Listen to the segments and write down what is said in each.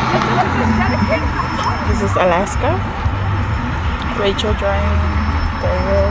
This is Alaska. Rachel drawing David.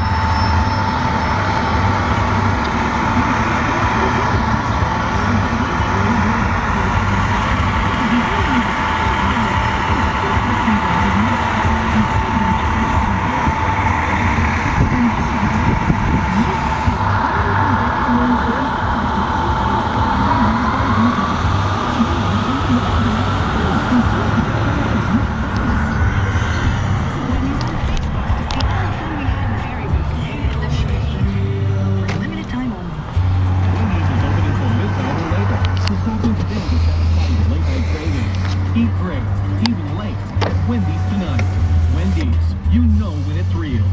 Eat great, even late. Wendy's tonight. Wendy's, you know when it's real.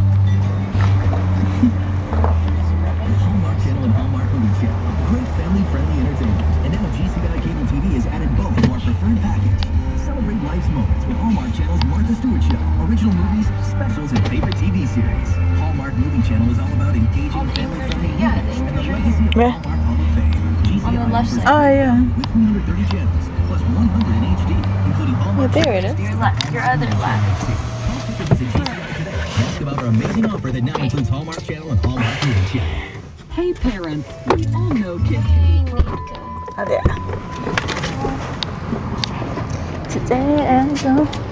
Hallmark Channel and Hallmark Movie Channel. Great family-friendly entertainment. And now GCI Cable TV has added both to our preferred package. Celebrate life's moments with Hallmark Channel's Martha Stewart Show, original movies, specials, and favorite TV series. Hallmark Movie Channel is all about engaging family-friendly movies and the legacy of Hallmark Hall of Fame. On the left side. Oh yeah. With 330 channels, plus 100 in HD, including Hallmark. Well, there it is. Your left, your other left. Ask about our amazing offer that now includes Hallmark Channel and Hallmark Movie Channel. Hey parents, we all know kids can be Oh, there. Today and so.